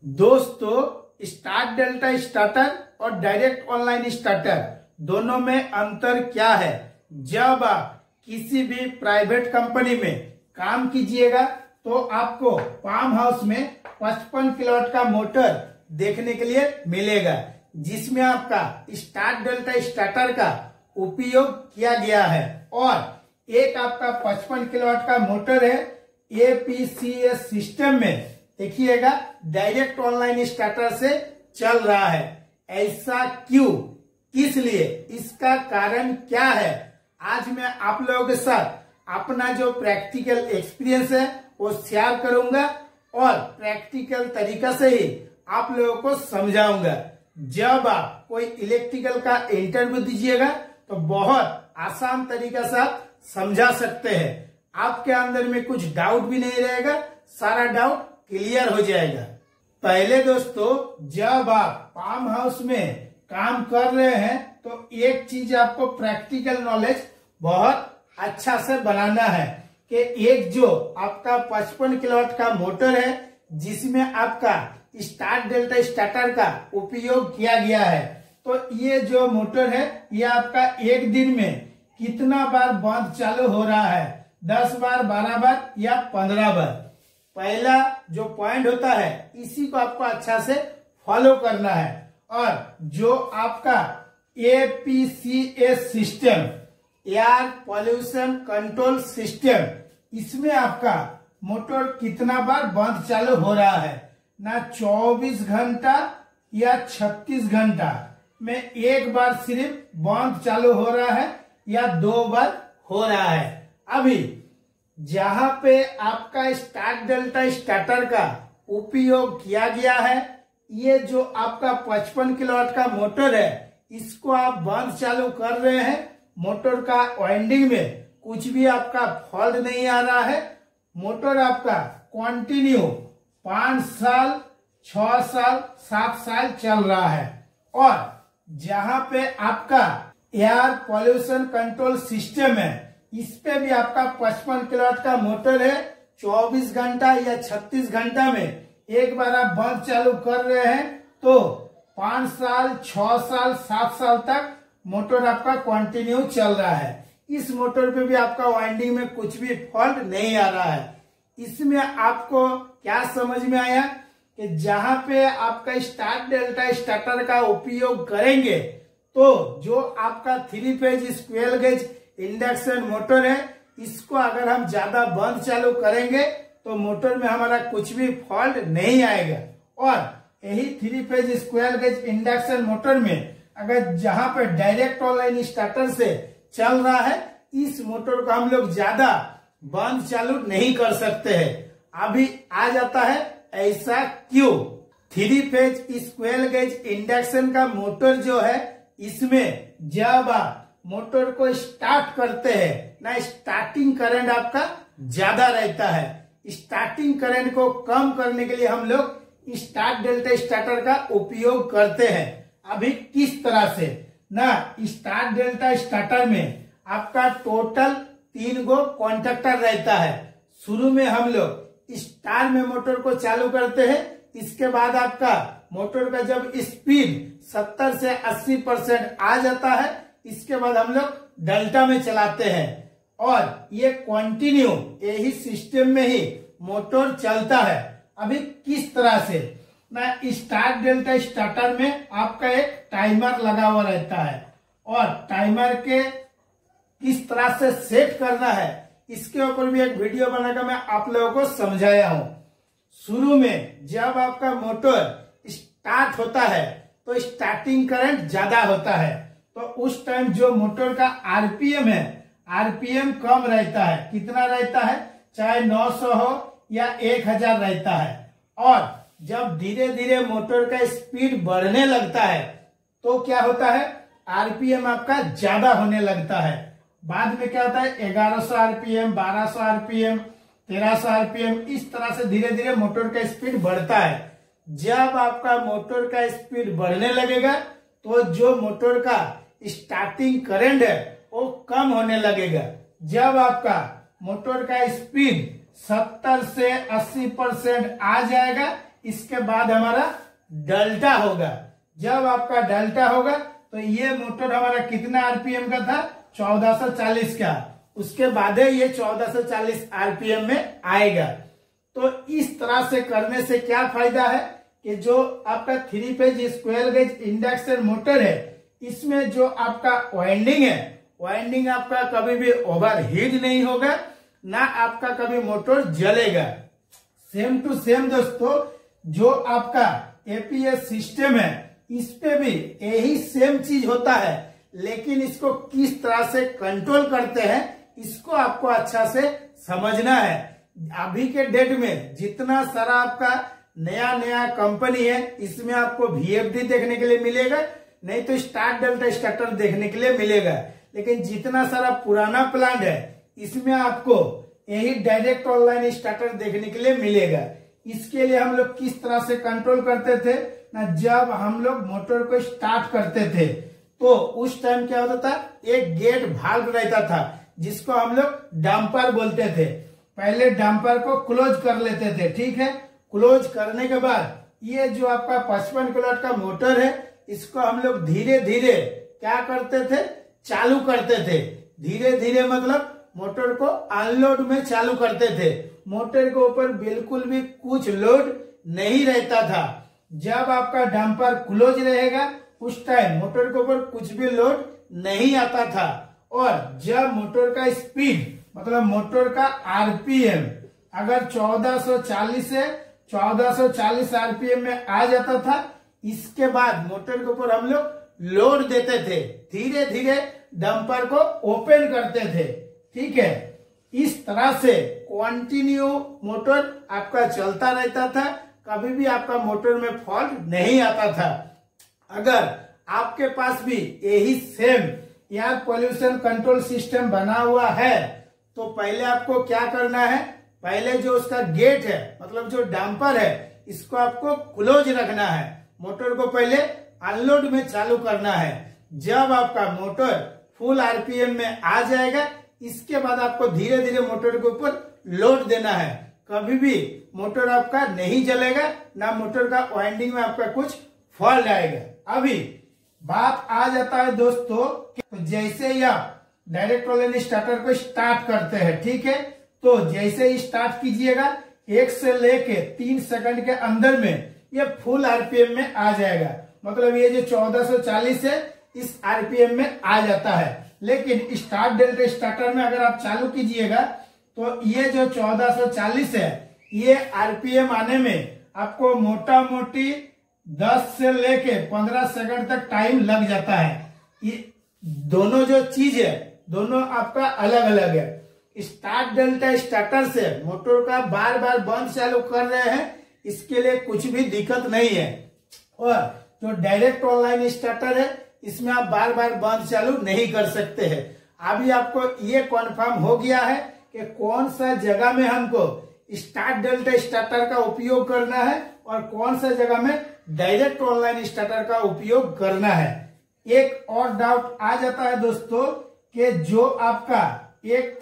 दोस्तों, start delta starter और direct online starter दोनों में अंतर क्या है। जब आप किसी भी प्राइवेट कंपनी में काम कीजिएगा तो आपको फार्म हाउस में 55 किलोवाट का मोटर देखने के लिए मिलेगा, जिसमें आपका स्टार्ट डेल्टा स्टार्टर का उपयोग किया गया है। और एक आपका 55 किलोवाट का मोटर है एपीसीएस सिस्टम में, देखिएगा डायरेक्ट ऑनलाइन स्टार्टर से चल रहा है। ऐसा क्यों, किस लिए, इसका कारण क्या है, आज मैं आप लोगों के साथ अपना जो प्रैक्टिकल एक्सपीरियंस है वो शेयर करूंगा और प्रैक्टिकल तरीका से ही आप लोगों को समझाऊंगा। जब आप कोई इलेक्ट्रिकल का इंटरव्यू दीजिएगा तो बहुत आसान तरीका से आप समझा सकते हैं। आपके अंदर में कुछ डाउट भी नहीं रहेगा, सारा डाउट क्लियर हो जाएगा। पहले दोस्तों, जब आप फार्म हाउस में काम कर रहे हैं तो एक चीज आपको प्रैक्टिकल नॉलेज बहुत अच्छा से बनाना है कि एक जो आपका 55 किलोवाट का मोटर है जिसमें आपका स्टार्ट डेल्टा स्टार्टर का उपयोग किया गया है, तो ये जो मोटर है ये आपका एक दिन में कितना बार बंद चालू हो रहा है, 10 बार, 12 बार या 15 बार। पहला जो पॉइंट होता है इसी को आपको अच्छा से फॉलो करना है। और जो आपका APCS system, air pollution control system, इसमें आपका मोटर कितना बार बंद चालू हो रहा है, ना 24 घंटा या 36 घंटा में एक बार सिर्फ बंद चालू हो रहा है या 2 बार हो रहा है। अभी जहां पे आपका स्टार्ट डेल्टा स्टार्टर का उपयोग किया गया है, ये जो आपका 55 किलोवाट का मोटर है इसको आप बंद चालू कर रहे हैं। मोटर का वाइंडिंग में कुछ भी आपका फॉल्ट नहीं आ रहा है। मोटर आपका कंटिन्यू 5 साल, 6 साल, 7 साल चल रहा है। और जहां पे आपका एयर पॉल्यूशन कंट्रोल सिस्टम है इस पे भी आपका 55 किलोवाट का मोटर है। 24 घंटा या 36 घंटा में एक बार आप बंद चालू कर रहे हैं तो 5 साल, 6 साल, 7 साल तक मोटर आपका कंटिन्यू चल रहा है। इस मोटर पे भी आपका वाइंडिंग में कुछ भी फॉल्ट नहीं आ रहा है। इसमें आपको क्या समझ में आया कि जहां पे आपका स्टार्ट डेल्टा स्टार्टर का उपयोग करेंगे तो जो आपका 3 phase square gauge induction motor है इसको अगर हम ज्यादा बंद चालू करेंगे तो मोटर में हमारा कुछ भी फॉल्ट नहीं आएगा। और यही 3 phase square gauge induction motor में अगर जहां पर डायरेक्ट ऑनलाइन स्टार्टर से चल रहा है इस मोटर को हम लोग ज्यादा बंद चालू नहीं कर सकते हैं। अभी आ जाता है ऐसा क्यों। 3 फेज स्क्वेयर गेज इंडक्शन का मोटर जो है इसमें जब आप मोटर को स्टार्ट करते हैं ना, स्टार्टिंग करंट आपका ज्यादा रहता है। स्टार्टिंग करंट को कम करने के लिए हम लोग स्टार्ट डेल्टा स्टार्टर का उपयोग करते हैं। अभी किस तरह से ना, स्टार्ट डेल्टा स्टार्टर में आपका टोटल 3 गो कॉन्टेक्टर रहता है। शुरू में हम लोग स्टार में मोटर को चालू करते हैं, इसके बाद आपका मोटर का जब स्पीड 70 से 80% आ जाता है इसके बाद हम लोग डेल्टा में चलाते हैं। और ये कंटिन्यू यही सिस्टम में ही मोटर चलता है। अभी किस तरह से ना, स्टार्ट डेल्टा स्टार्टर में आपका एक टाइमर लगा हुआ रहता है और टाइमर के किस तरह से सेट करना है इसके ऊपर भी एक वीडियो बनाकर मैं आप लोगों को समझाया हूं। शुरू में जब आपका मोटर स्टार्ट होता है तो स्टार्टिंग करंट ज्यादा होता है, तो उस टाइम जो मोटर का आरपीएम है, आरपीएम कम रहता है। कितना रहता है, चाहे 900 हो या 1000 रहता है। और जब धीरे धीरे मोटर का स्पीड बढ़ने लगता है तो क्या होता है, आरपीएम आपका ज्यादा होने लगता है। बाद में क्या होता है, 1100 आरपीएम, 1200 आरपीएम, 1300 आरपीएम, इस तरह से धीरे धीरे मोटर का स्पीड बढ़ता है। जब आपका मोटर का स्पीड बढ़ने लगेगा तो जो मोटर का स्टार्टिंग करंट है वो कम होने लगेगा। जब आपका मोटर का स्पीड 70 से 80% आ जाएगा इसके बाद हमारा डेल्टा होगा। जब आपका डेल्टा होगा तो ये मोटर हमारा कितना आरपीएम का था, 1440 का, उसके बाद ये 1440 आरपीएम में आएगा। तो इस तरह से करने से क्या फायदा है कि जो आपका 3 phase square gauge induction motor है, इसमें जो आपका वाइंडिंग है, वाइंडिंग आपका कभी भी ओवरहीट नहीं होगा, ना आपका कभी मोटर जलेगा। सेम टू सेम दोस्तों, जो आपका एपीएस सिस्टम है, इस पे भी यही सेम चीज होता है, लेकिन इसको किस तरह से कंट्रोल करते हैं, इसको आपको अच्छा से समझना है। अभी के डेट में जितना सारा आपका नया नया कंपनी है, इसमें आपको वीएफडी देखने के लिए मिलेगा, नहीं तो स्टार्ट डेल्टा स्टार्टर देखने के लिए मिलेगा। लेकिन जितना सारा पुराना प्लांट है, इसमें आपको यही डायरेक्ट ऑनलाइन स्टार्टर देखने के लिए मिलेगा। इसके लिए हम लोग किस तरह से कंट्रोल करते थे ना, जब हम लोग मोटर को स्टार्ट करते थे तो उस टाइम क्या होता था, एक गेट भाल्व रहता था जिसको हम लोग डंपर बोलते थे। पहले डंपर को क्लोज कर लेते थे, ठीक है। क्लोज करने के बाद ये जो आपका 55 किलोवाट का मोटर है, इसको हम लोग धीरे धीरे क्या करते थे, चालू करते थे। धीरे धीरे मतलब मोटर को अनलोड में चालू करते थे। मोटर के ऊपर बिल्कुल भी कुछ लोड नहीं रहता था। जब आपका डंपर क्लोज रहेगा उस टाइम मोटर के ऊपर कुछ भी लोड नहीं आता था। और जब मोटर का स्पीड मतलब मोटर का आरपीएम अगर 1440 से 1440 आरपीएम में आ जाता था, इसके बाद मोटर के ऊपर हम लोग लोड देते थे, धीरे धीरे डंपर को ओपन करते थे, ठीक है। इस तरह से कंटिन्यू मोटर आपका चलता रहता था, कभी भी आपका मोटर में फॉल्ट नहीं आता था। अगर आपके पास भी यही same air pollution control system बना हुआ है, तो पहले आपको क्या करना है, पहले जो उसका गेट है मतलब जो डंपर है, इसको आपको क्लोज रखना है। मोटर को पहले अनलोड में चालू करना है। जब आपका मोटर फुल आरपीएम में आ जाएगा, इसके बाद आपको धीरे धीरे मोटर के ऊपर लोड देना है। कभी भी मोटर आपका नहीं जलेगा, ना मोटर का वाइंडिंग में आपका कुछ फॉल्ट आएगा। अभी बात आ जाता है दोस्तों, तो जैसे ही आप डायरेक्ट ऑनलाइन स्टार्टर को स्टार्ट करते हैं, ठीक है, तो जैसे ही स्टार्ट कीजिएगा 1 से लेके 3 सेकंड के अंदर में ये फुल आरपीएम में आ जाएगा। मतलब ये जो 1440 है, इस आरपीएम में आ जाता है। लेकिन स्टार्ट डेल्टा स्टार्टर में अगर आप चालू कीजिएगा तो ये जो 1440 है, ये आरपीएम आने में आपको मोटा मोटी 10 से लेके 15 सेकंड तक टाइम लग जाता है। ये दोनों जो चीज है, दोनों आपका अलग अलग है। स्टार्ट डेल्टा स्टार्टर से मोटर का बार बार बंद चालू कर रहे हैं, इसके लिए कुछ भी दिक्कत नहीं है। और जो डायरेक्ट ऑनलाइन स्टार्टर है, इसमें आप बार बार बंद चालू नहीं कर सकते हैं। अभी आपको ये कन्फर्म हो गया है कि कौन सा जगह में हमको स्टार्ट डेल्टा स्टार्टर का उपयोग करना है और कौन सा जगह में डायरेक्ट ऑनलाइन स्टार्टर का उपयोग करना है। एक और डाउट आ जाता है दोस्तों कि जो आपका एक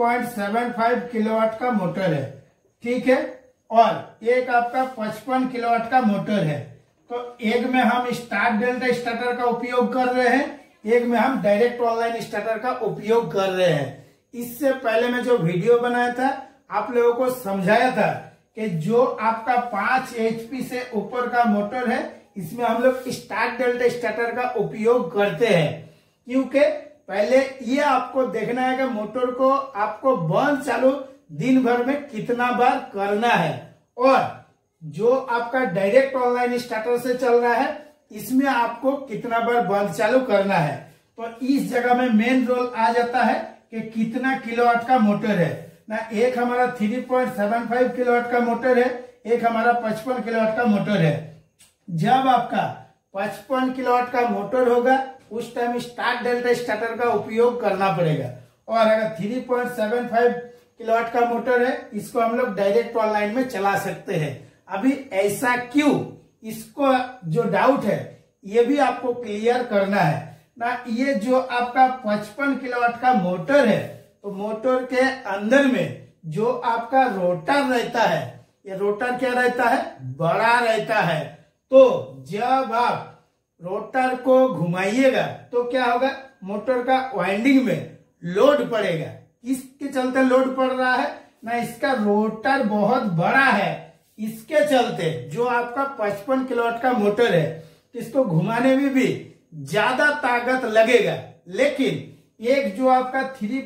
3.75 किलोवाट का मोटर है, ठीक है, और एक आपका 55 किलोवाट का मोटर है, तो एक में हम स्टार्ट डेल्टा स्टार्टर का उपयोग कर रहे हैं, एक में हम डायरेक्ट ऑनलाइन स्टार्टर का उपयोग कर रहे हैं। इससे पहले मैं जो वीडियो बनाया था, आप लोगों को समझाया था कि जो आपका 5 HP से ऊपर का मोटर है, इसमें हम लोग स्टार्ट डेल्टा स्टार्टर का उपयोग करते हैं। क्योंकि पहले ये आपको देखना है कि मोटर को आपको बंद चालू दिन भर में कितना बार करना है, और जो आपका डायरेक्ट ऑनलाइन स्टार्टर से चल रहा है, इसमें आपको कितना बार बंद चालू करना है। तो इस जगह में मेन रोल आ जाता है कि कितना किलोवाट का मोटर है ना। एक हमारा 3.75 किलोवाट का मोटर है, एक हमारा 55 किलोवाट का मोटर है। जब आपका 55 किलोवाट का मोटर होगा, उस टाइम स्टार्ट डेल्टा स्टार्टर का उपयोग करना पड़ेगा। और अगर 3.75 किलोवाट का मोटर है, इसको हम लोग डायरेक्ट ऑनलाइन में चला सकते हैं। अभी ऐसा क्यों, इसको जो डाउट है ये भी आपको क्लियर करना है ना। ये जो आपका 55 किलोवाट का मोटर है, तो मोटर के अंदर में जो आपका रोटर रहता है, ये रोटर क्या रहता है, बड़ा रहता है। तो जब आप रोटर को घुमाइएगा तो क्या होगा, मोटर का वाइंडिंग में लोड पड़ेगा। किसके चलते लोड पड़ रहा है ना, इसका रोटर बहुत बड़ा है, इसके चलते जो आपका 55 किलोवाट का मोटर है इसको घुमाने में भी ज्यादा ताकत लगेगा। लेकिन एक जो आपका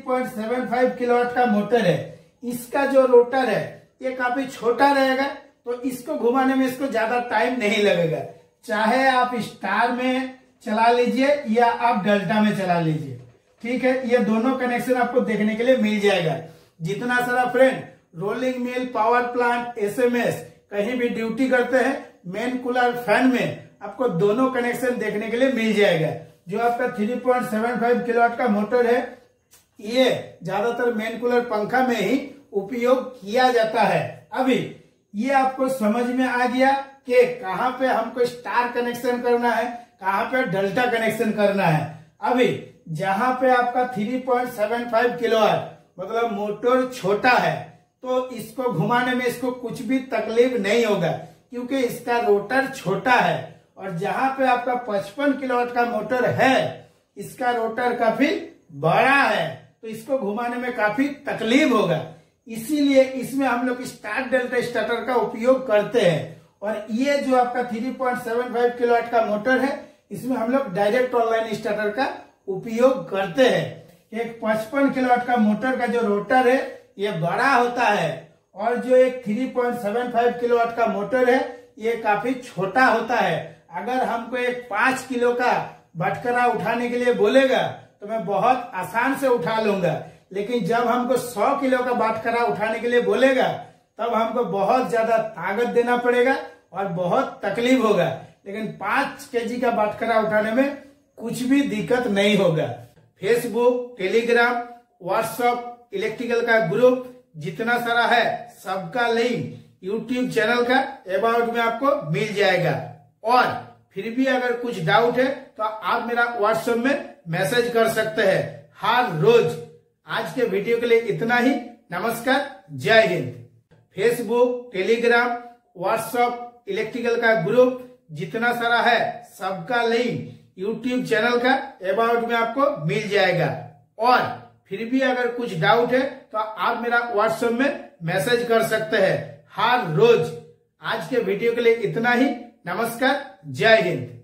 3.75 किलोवाट का मोटर है इसका जो रोटर है ये काफी छोटा रहेगा, तो इसको घुमाने में इसको ज्यादा टाइम नहीं लगेगा। चाहे आप स्टार में चला लीजिए या आप डेल्टा में चला लीजिए, ठीक है। ये दोनों कनेक्शन आपको देखने के लिए मिल जाएगा। जितना सारा friend rolling mill, power plant, SMS कहीं भी ड्यूटी करते हैं, मेन कूलर, फैन में आपको दोनों कनेक्शन देखने के लिए मिल जाएगा। जो आपका 3.75 किलोवाट का मोटर है ये ज्यादातर मेन कूलर पंखा में ही उपयोग किया जाता है। अभी ये आपको समझ में आ गया कि कहाँ पे हमको स्टार कनेक्शन करना है, कहाँ पे डेल्टा कनेक्शन करना है। अभी जहां पे आपका 3.75 किलोवाट मतलब मोटर छोटा है तो इसको घुमाने में इसको कुछ भी तकलीफ नहीं होगा क्योंकि इसका रोटर छोटा है। और जहां पे आपका 55 किलोवाट का मोटर है इसका रोटर काफी बड़ा है, तो इसको घुमाने में काफी तकलीफ होगा। इसीलिए इसमें हम लोग स्टार डेल्टा स्टार्टर का उपयोग करते हैं। और ये जो आपका 3.75 किलोवाट का मोटर है इसमें हम लोग डायरेक्ट ऑनलाइन स्टार्टर का उपयोग करते हैं। एक 55 किलोवाट का मोटर का जो रोटर है ये बड़ा होता है और जो एक 3.75 किलोवाट का मोटर है ये काफी छोटा होता है। अगर हमको एक 5 किलो का बटकरा उठाने के लिए बोलेगा तो मैं बहुत आसान से उठा लूंगा, लेकिन जब हमको 100 किलो का बटकरा उठाने के लिए बोलेगा तब हमको बहुत ज्यादा ताकत देना पड़ेगा और बहुत तकलीफ होगा। लेकिन 5 केजी का बटकरा उठाने में कुछ भी दिक्कत नहीं होगा। फेसबुक, टेलीग्राम, व्हाट्सएप, इलेक्ट्रिकल का ग्रुप जितना सारा है सबका लिंक यूट्यूब चैनल का अबाउट में आपको मिल जाएगा। और फिर भी अगर कुछ डाउट है तो आप मेरा व्हाट्सएप में मैसेज कर सकते हैं हर रोज। आज के वीडियो के लिए इतना ही। नमस्कार, जय हिंद। फेसबुक, टेलीग्राम, व्हाट्सएप, इलेक्ट्रिकल का ग्रुप जितना सारा है सबका लिंक यूट्यूब चैनल का अबाउट में आपको मिल जाएगा। और फिर भी अगर कुछ डाउट है तो आप मेरा व्हाट्सएप में मैसेज कर सकते हैं हर रोज। आज के वीडियो के लिए इतना ही। नमस्कार, जय हिंद।